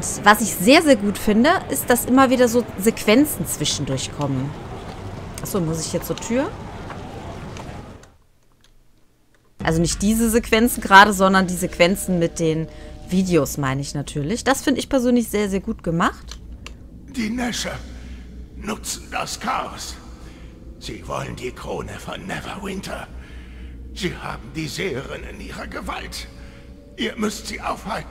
was ich sehr, sehr gut finde, ist, dass immer wieder so Sequenzen zwischendurch kommen. Achso, muss ich jetzt zur Tür? Also nicht diese Sequenzen gerade, sondern die Sequenzen mit den Videos, meine ich natürlich. Das finde ich persönlich sehr, sehr gut gemacht. Die Nescher nutzen das Chaos. Sie wollen die Krone von Neverwinter. Sie haben die Seherin in ihrer Gewalt. Ihr müsst sie aufhalten.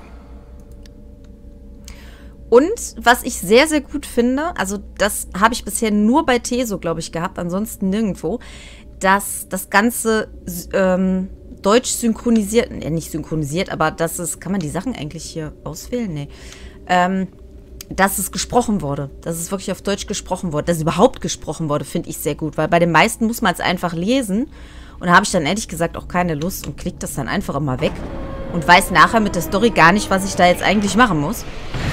Und was ich sehr, sehr gut finde, also das habe ich bisher nur bei Teso, glaube ich, gehabt, ansonsten nirgendwo, dass das Ganze deutsch synchronisiert, nicht synchronisiert, aber dass es, kann man die Sachen eigentlich hier auswählen? Nee. Dass es gesprochen wurde, dass es wirklich auf Deutsch gesprochen wurde, dass es überhaupt gesprochen wurde, finde ich sehr gut, weil bei den meisten muss man es einfach lesen und da habe ich dann ehrlich gesagt auch keine Lust und klicke das dann einfach immer weg und weiß nachher mit der Story gar nicht, was ich da jetzt eigentlich machen muss.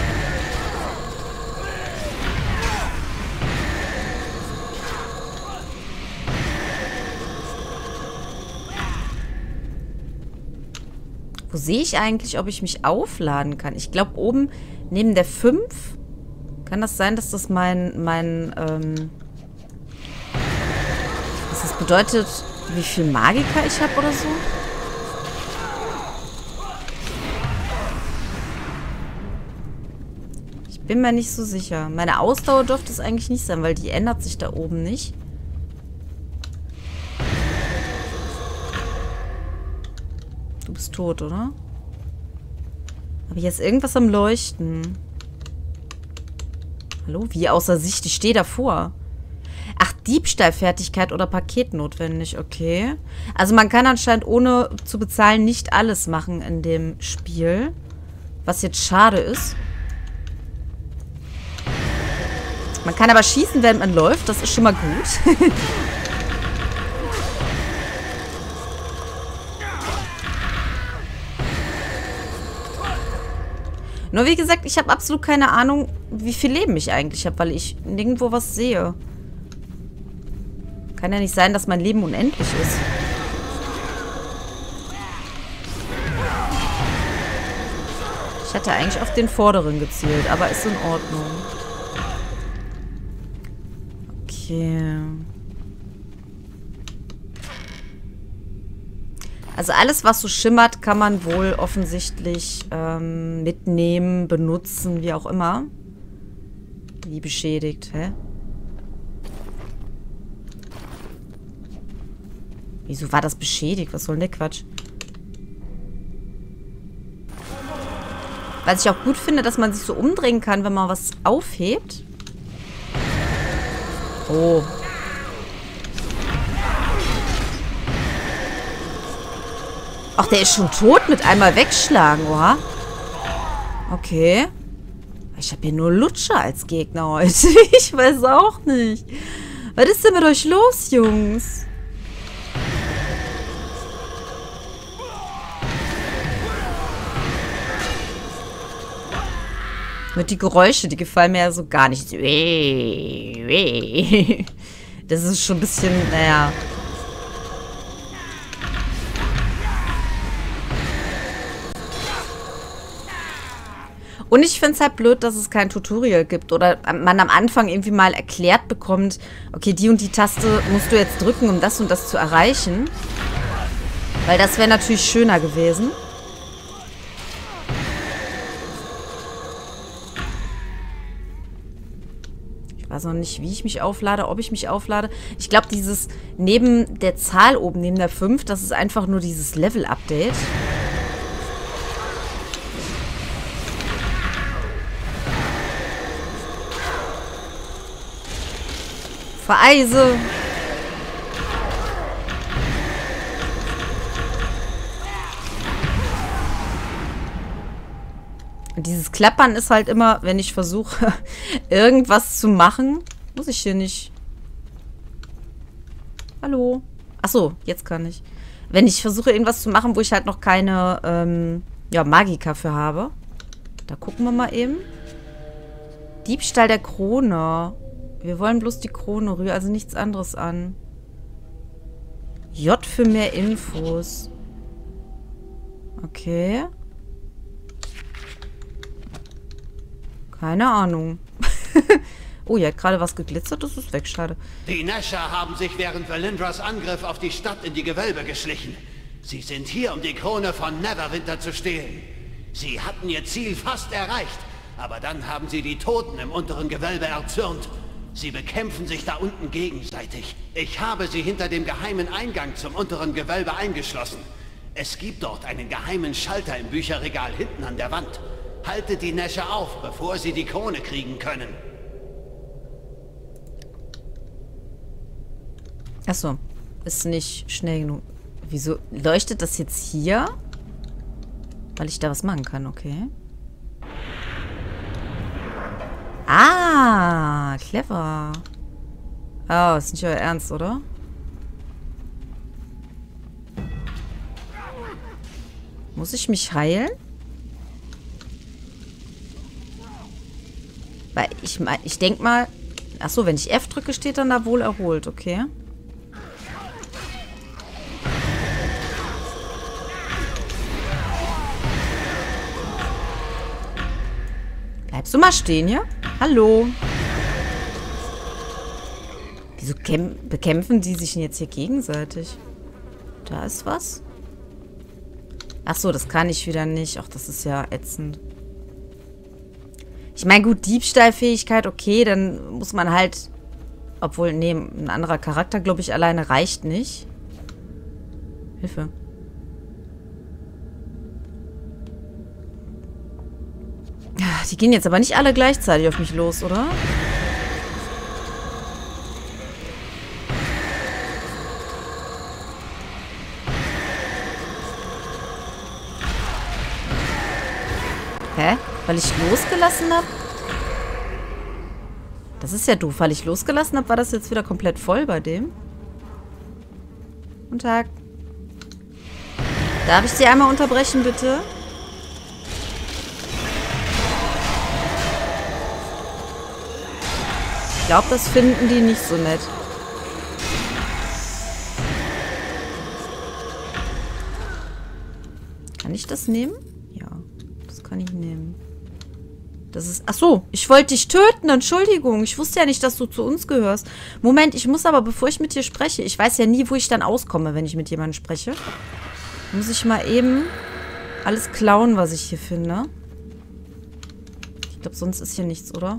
Wo sehe ich eigentlich, ob ich mich aufladen kann? Ich glaube, oben neben der 5. Kann das sein, dass das dass das bedeutet, wie viel Magika ich habe oder so? Ich bin mir nicht so sicher. Meine Ausdauer dürfte es eigentlich nicht sein, weil die ändert sich da oben nicht. Du bist tot, oder? Aber hier ist irgendwas am Leuchten. Hallo? Wie außer Sicht? Ich stehe davor. Ach, Diebstahlfertigkeit oder Paket notwendig. Okay. Also man kann anscheinend ohne zu bezahlen nicht alles machen in dem Spiel. Was jetzt schade ist. Man kann aber schießen, während man läuft. Das ist schon mal gut. Nur wie gesagt, ich habe absolut keine Ahnung, wie viel Leben ich eigentlich habe, weil ich nirgendwo was sehe. Kann ja nicht sein, dass mein Leben unendlich ist. Ich hatte eigentlich auf den vorderen gezielt, aber ist in Ordnung. Okay. Also alles, was so schimmert, kann man wohl offensichtlich mitnehmen, benutzen, wie auch immer. Wie beschädigt, hä? Wieso war das beschädigt? Was soll denn der Quatsch? Was ich auch gut finde, dass man sich so umdrehen kann, wenn man was aufhebt. Oh. Ach, der ist schon tot mit einmal wegschlagen, oha. Okay. Ich habe hier nur Lutscher als Gegner heute. Ich weiß auch nicht. Was ist denn mit euch los, Jungs? Mit die Geräusche, die gefallen mir ja so gar nicht. Das ist schon ein bisschen, naja. Und ich finde es halt blöd, dass es kein Tutorial gibt oder man am Anfang irgendwie mal erklärt bekommt, okay, die und die Taste musst du jetzt drücken, um das und das zu erreichen. Weil das wäre natürlich schöner gewesen. Ich weiß noch nicht, wie ich mich auflade, ob ich mich auflade. Ich glaube, dieses neben der Zahl oben, neben der 5, das ist einfach nur dieses Level-Update. Vereise. Und dieses Klappern ist halt immer, wenn ich versuche, irgendwas zu machen. Muss ich hier nicht. Hallo? Achso, jetzt kann ich. Wenn ich versuche, irgendwas zu machen, wo ich halt noch keine ja, Magika für habe. Da gucken wir mal eben. Diebstahl der Krone. Wir wollen bloß die Krone rühren, also nichts anderes an. J für mehr Infos. Okay. Keine Ahnung. Oh, hier hat gerade was geglitzert. Das ist weg, schade. Die Nesher haben sich während Valindras Angriff auf die Stadt in die Gewölbe geschlichen. Sie sind hier, um die Krone von Neverwinter zu stehlen. Sie hatten ihr Ziel fast erreicht, aber dann haben sie die Toten im unteren Gewölbe erzürnt. Sie bekämpfen sich da unten gegenseitig. Ich habe sie hinter dem geheimen Eingang zum unteren Gewölbe eingeschlossen. Es gibt dort einen geheimen Schalter im Bücherregal hinten an der Wand. Haltet die Nesher auf, bevor sie die Krone kriegen können. Achso, ist nicht schnell genug. Wieso leuchtet das jetzt hier? Weil ich da was machen kann, okay. Ah, clever. Oh, ist nicht euer Ernst, oder? Muss ich mich heilen? Weil ich denke mal... Achso, wenn ich F drücke, steht dann da wohl erholt, okay. Bleibst du mal stehen hier? Hallo? Wieso bekämpfen die sich denn jetzt hier gegenseitig? Da ist was? Achso, das kann ich wieder nicht. Ach, das ist ja ätzend. Ich meine, gut, Diebstahlfähigkeit, okay, dann muss man halt... Obwohl, nee, ein anderer Charakter, glaube ich, alleine reicht nicht. Hilfe. Die gehen jetzt aber nicht alle gleichzeitig auf mich los, oder? Hä? Weil ich losgelassen habe? Das ist ja doof. Weil ich losgelassen habe, war das jetzt wieder komplett voll bei dem. Guten Tag. Darf ich Sie einmal unterbrechen, bitte? Ich glaube, das finden die nicht so nett. Kann ich das nehmen? Ja, das kann ich nehmen. Das ist... Ach so, ich wollte dich töten. Entschuldigung, ich wusste ja nicht, dass du zu uns gehörst. Moment, ich muss aber, bevor ich mit dir spreche, ich weiß ja nie, wo ich dann auskomme, wenn ich mit jemandem spreche. Muss ich mal eben alles klauen, was ich hier finde. Ich glaube, sonst ist hier nichts, oder?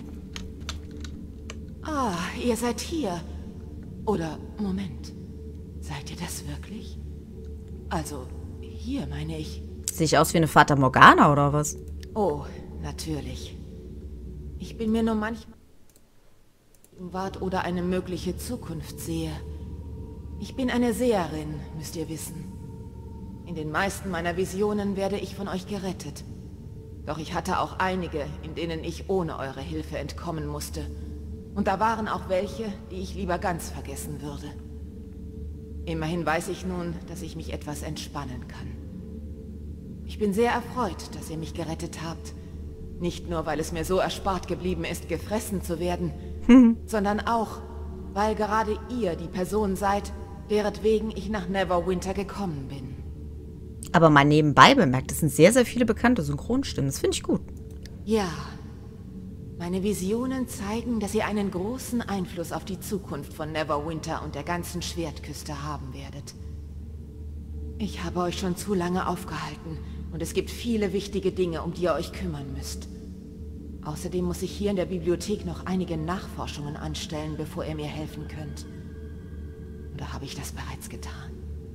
Ah, ihr seid hier. Oder, Moment. Seid ihr das wirklich? Also, hier meine ich. Sehe ich aus wie eine Fata Morgana, oder was? Oh, natürlich. Ich bin mir nur manchmal Gegenwart oder eine mögliche Zukunft sehe. Ich bin eine Seherin, müsst ihr wissen. In den meisten meiner Visionen werde ich von euch gerettet. Doch ich hatte auch einige, in denen ich ohne eure Hilfe entkommen musste. Und da waren auch welche, die ich lieber ganz vergessen würde. Immerhin weiß ich nun, dass ich mich etwas entspannen kann. Ich bin sehr erfreut, dass ihr mich gerettet habt. Nicht nur, weil es mir so erspart geblieben ist, gefressen zu werden, sondern auch, weil gerade ihr die Person seid, deretwegen ich nach Neverwinter gekommen bin. Aber mal nebenbei bemerkt, es sind sehr, sehr viele bekannte Synchronstimmen. Das finde ich gut. Ja. Meine Visionen zeigen, dass ihr einen großen Einfluss auf die Zukunft von Neverwinter und der ganzen Schwertküste haben werdet. Ich habe euch schon zu lange aufgehalten und es gibt viele wichtige Dinge, um die ihr euch kümmern müsst. Außerdem muss ich hier in der Bibliothek noch einige Nachforschungen anstellen, bevor ihr mir helfen könnt. Oder habe ich das bereits getan?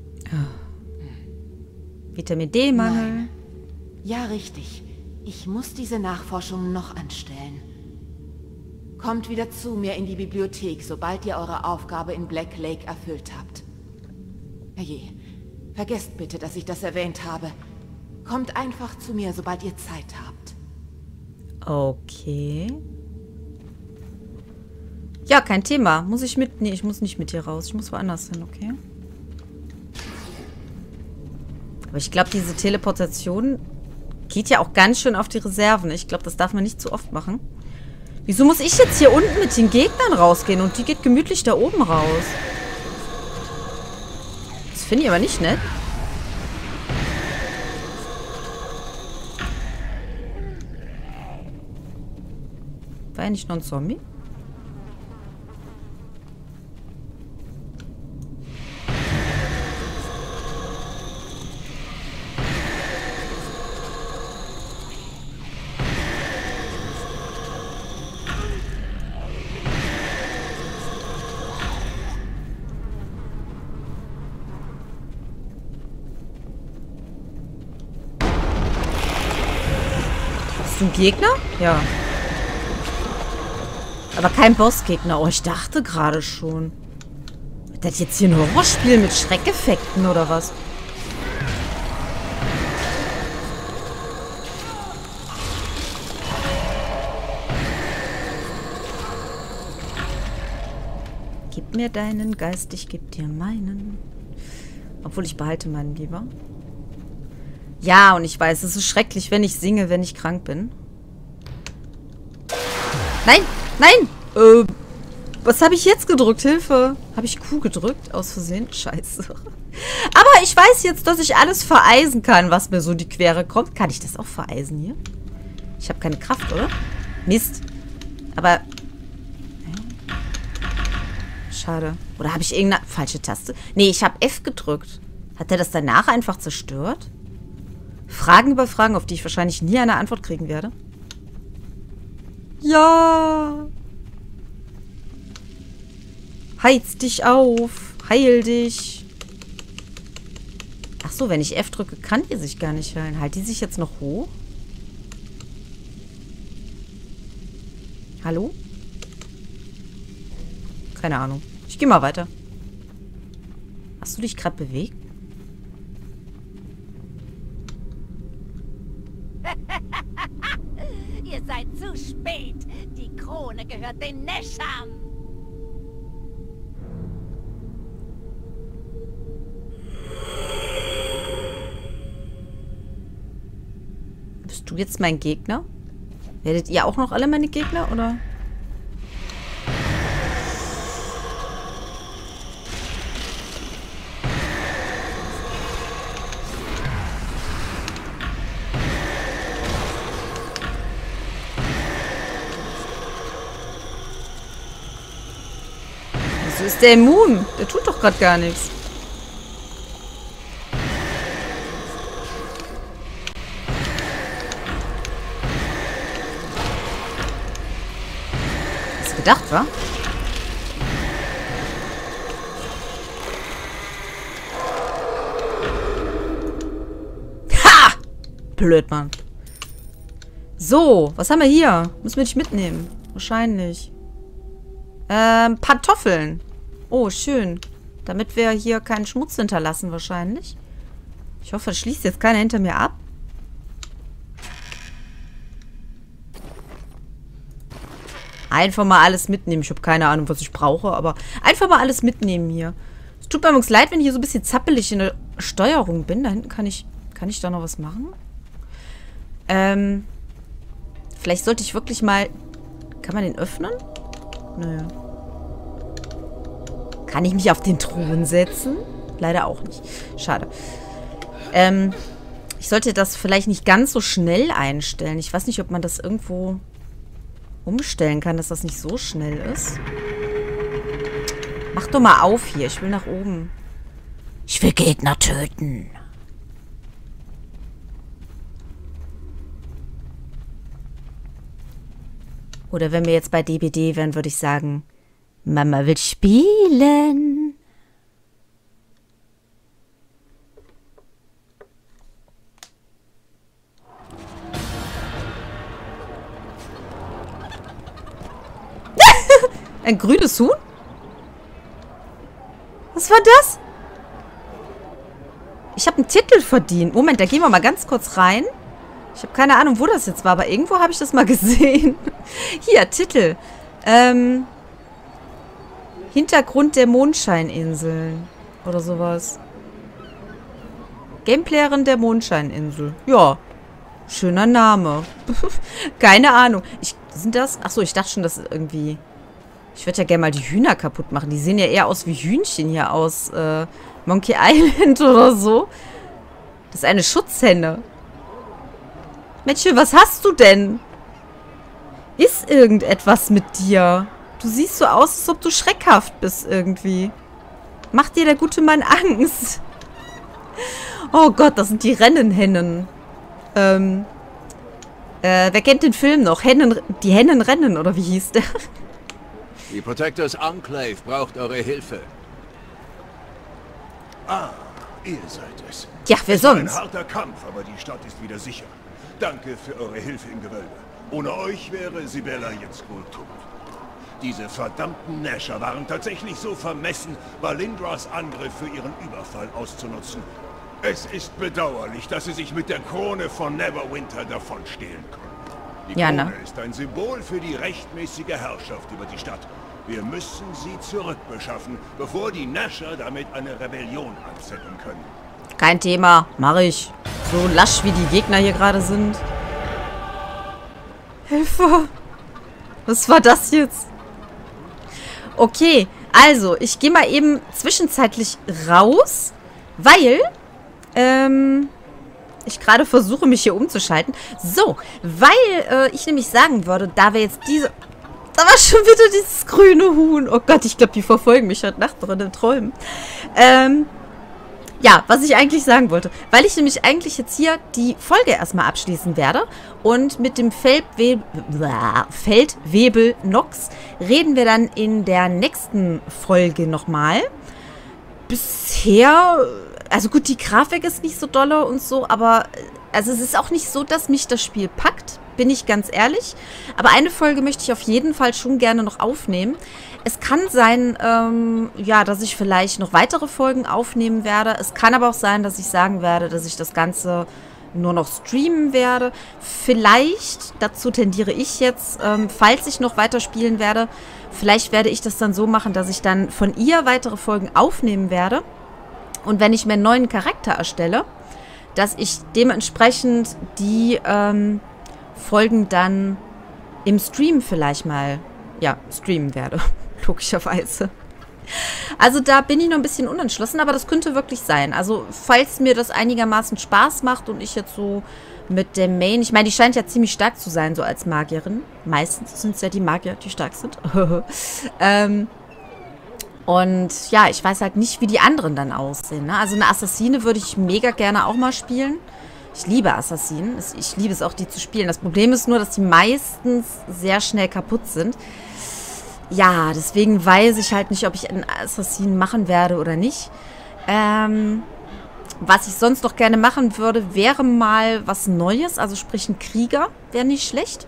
Vitamin D-Mangel. Nein. Ja, richtig. Ich muss diese Nachforschungen noch anstellen. Kommt wieder zu mir in die Bibliothek, sobald ihr eure Aufgabe in Black Lake erfüllt habt. Herrje, vergesst bitte, dass ich das erwähnt habe. Kommt einfach zu mir, sobald ihr Zeit habt. Okay. Ja, kein Thema. Muss ich mit... Nee, ich muss nicht mit dir raus. Ich muss woanders hin, okay? Aber ich glaube, diese Teleportation geht ja auch ganz schön auf die Reserven. Ich glaube, das darf man nicht zu oft machen. Wieso muss ich jetzt hier unten mit den Gegnern rausgehen und die geht gemütlich da oben raus? Das finde ich aber nicht nett. War ja nicht nur ein Zombie? Bist du ein Gegner? Ja. Aber kein Bossgegner. Oh, ich dachte gerade schon. Ist das jetzt hier ein Horrorspiel mit Schreckeffekten oder was? Gib mir deinen Geist, ich geb dir meinen. Obwohl, ich behalte meinen lieber. Ja, und ich weiß, es ist schrecklich, wenn ich singe, wenn ich krank bin. Nein! Nein! Was habe ich jetzt gedrückt? Hilfe! Habe ich Q gedrückt? Aus Versehen? Scheiße. Aber ich weiß jetzt, dass ich alles vereisen kann, was mir so in die Quere kommt. Kann ich das auch vereisen hier? Ich habe keine Kraft, oder? Mist. Aber... Schade. Oder habe ich irgendeine falsche Taste? Nee, ich habe F gedrückt. Hat der das danach einfach zerstört? Fragen über Fragen, auf die ich wahrscheinlich nie eine Antwort kriegen werde. Ja. Heiz dich auf. Heil dich. Ach so, wenn ich F drücke, kann die sich gar nicht heilen. Halt die sich jetzt noch hoch? Hallo? Keine Ahnung. Ich gehe mal weiter. Hast du dich gerade bewegt? Ihr seid zu spät. Die Krone gehört den Neschern. Bist du jetzt mein Gegner? Werdet ihr auch noch alle meine Gegner, oder? Wieso ist der immun? Der tut doch gerade gar nichts. Gedacht, wa? Ha! Blöd, Mann. So, was haben wir hier? Müssen wir dich mitnehmen. Wahrscheinlich. Pantoffeln. Oh, schön. Damit wir hier keinen Schmutz hinterlassen, wahrscheinlich. Ich hoffe, es schließt jetzt keiner hinter mir ab. Einfach mal alles mitnehmen. Ich habe keine Ahnung, was ich brauche, aber einfach mal alles mitnehmen hier. Es tut mir übrigens leid, wenn ich hier so ein bisschen zappelig in der Steuerung bin. Da hinten kann ich da noch was machen? Vielleicht sollte ich wirklich mal... Kann man den öffnen? Nö. Kann ich mich auf den Thron setzen? Leider auch nicht. Schade. Ich sollte das vielleicht nicht ganz so schnell einstellen. Ich weiß nicht, ob man das irgendwo... umstellen kann, dass das nicht so schnell ist. Mach doch mal auf hier. Ich will nach oben. Ich will Gegner töten. Oder wenn wir jetzt bei DBD wären, würde ich sagen, Mama will spielen. Ein grünes Huhn? Was war das? Ich habe einen Titel verdient. Moment, da gehen wir mal ganz kurz rein. Ich habe keine Ahnung, wo das jetzt war, aber irgendwo habe ich das mal gesehen. Hier, Titel. Hintergrund der Mondscheininseln. Oder sowas. Gameplayerin der Mondscheininsel. Ja. Schöner Name. Keine Ahnung. Sind das? Achso, ich dachte schon, dass irgendwie... Ich würde ja gerne mal die Hühner kaputt machen. Die sehen ja eher aus wie Hühnchen hier aus Monkey Island oder so. Das ist eine Schutzhenne. Mädchen, was hast du denn? Ist irgendetwas mit dir? Du siehst so aus, als ob du schreckhaft bist irgendwie. Macht dir der gute Mann Angst? Oh Gott, das sind die Rennenhennen. Wer kennt den Film noch? Die Hennen rennen, oder wie hieß der? Die Protectors Enclave braucht eure Hilfe. Ah, ihr seid es. Ja, wer Es war ein sonst? harter Kampf, aber die Stadt ist wieder sicher. Danke für eure Hilfe im Gewölbe. Ohne euch wäre Sibella jetzt wohl tot. Diese verdammten Nasher waren tatsächlich so vermessen, Valindras Angriff für ihren Überfall auszunutzen. Es ist bedauerlich, dass sie sich mit der Krone von Neverwinter davonstehlen konnten. Die Ja, Krone ne? ist ein Symbol für die rechtmäßige Herrschaft über die Stadt. Wir müssen sie zurückbeschaffen, bevor die Nasher damit eine Rebellion anzetteln können. Kein Thema, mache ich. So lasch, wie die Gegner hier gerade sind. Hilfe! Was war das jetzt? Okay, also, ich gehe mal eben zwischenzeitlich raus, weil ich gerade versuche, mich hier umzuschalten. So, weil ich nämlich sagen würde, da wir jetzt diese... Da war schon wieder dieses grüne Huhn. Oh Gott, ich glaube, die verfolgen mich heute Nacht noch in den Träumen. Ja, was ich eigentlich sagen wollte. Weil ich nämlich eigentlich jetzt hier die Folge erstmal abschließen werde. Und mit dem Feldwebel Nox reden wir dann in der nächsten Folge nochmal. Bisher... Also gut, die Grafik ist nicht so dolle und so, aber also es ist auch nicht so, dass mich das Spiel packt, bin ich ganz ehrlich. Aber eine Folge möchte ich auf jeden Fall schon gerne noch aufnehmen. Es kann sein, ja, dass ich vielleicht noch weitere Folgen aufnehmen werde. Es kann aber auch sein, dass ich sagen werde, dass ich das Ganze nur noch streamen werde. Vielleicht, dazu tendiere ich jetzt, falls ich noch weiterspielen werde, vielleicht werde ich das dann so machen, dass ich dann von ihr weitere Folgen aufnehmen werde. Und wenn ich mir einen neuen Charakter erstelle, dass ich dementsprechend die Folgen dann im Stream vielleicht mal, ja, streamen werde. Logischerweise. Also da bin ich noch ein bisschen unentschlossen, aber das könnte wirklich sein. Also falls mir das einigermaßen Spaß macht und ich jetzt so mit dem Main, ich meine, die scheint ja ziemlich stark zu sein, so als Magierin. Meistens sind es ja die Magier, die stark sind. Und ja, ich weiß halt nicht, wie die anderen dann aussehen. Ne? Also eine Assassine würde ich mega gerne auch mal spielen. Ich liebe Assassinen. Ich liebe es auch, die zu spielen. Das Problem ist nur, dass die meistens sehr schnell kaputt sind. Ja, deswegen weiß ich halt nicht, ob ich einen Assassinen machen werde oder nicht. Was ich sonst noch gerne machen würde, wäre mal was Neues. Also sprich ein Krieger wäre nicht schlecht.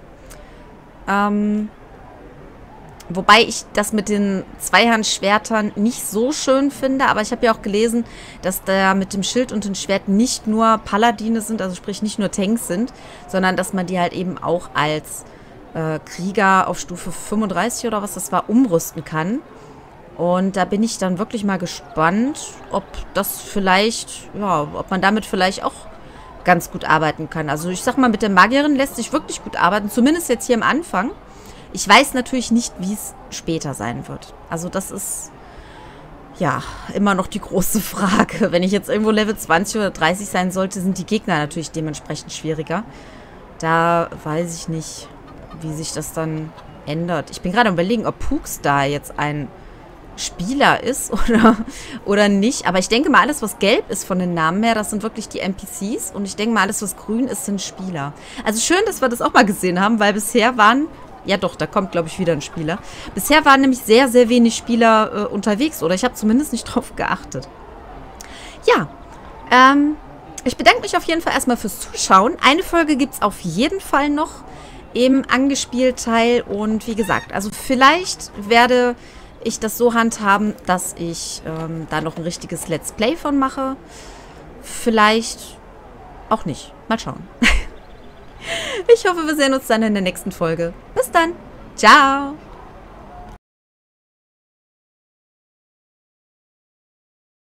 Wobei ich das mit den Zweihandschwertern nicht so schön finde. Aber ich habe ja auch gelesen, dass da mit dem Schild und dem Schwert nicht nur Paladine sind, also sprich nicht nur Tanks sind, sondern dass man die halt eben auch als Krieger auf Stufe 35 oder was das war, umrüsten kann. Und da bin ich dann wirklich mal gespannt, ob das vielleicht, ja, ob man damit vielleicht auch ganz gut arbeiten kann. Also ich sag mal, mit der Magierin lässt sich wirklich gut arbeiten, zumindest jetzt hier am Anfang. Ich weiß natürlich nicht, wie es später sein wird. Also das ist, ja, immer noch die große Frage. Wenn ich jetzt irgendwo Level 20 oder 30 sein sollte, sind die Gegner natürlich dementsprechend schwieriger. Da weiß ich nicht, wie sich das dann ändert. Ich bin gerade am Überlegen, ob Pooks da jetzt ein Spieler ist oder nicht. Aber ich denke mal, alles, was gelb ist von den Namen her, das sind wirklich die NPCs. Und ich denke mal, alles, was grün ist, sind Spieler. Also schön, dass wir das auch mal gesehen haben, weil bisher waren... Ja doch, da kommt, glaube ich, wieder ein Spieler. Bisher waren nämlich sehr, sehr wenig Spieler unterwegs. Oder ich habe zumindest nicht drauf geachtet. Ja, ich bedanke mich auf jeden Fall erstmal fürs Zuschauen. Eine Folge gibt es auf jeden Fall noch im Angespielt-Teil. Und wie gesagt, also vielleicht werde ich das so handhaben, dass ich da noch ein richtiges Let's Play von mache. Vielleicht auch nicht. Mal schauen. Ich hoffe, wir sehen uns dann in der nächsten Folge. Bis dann. Ciao.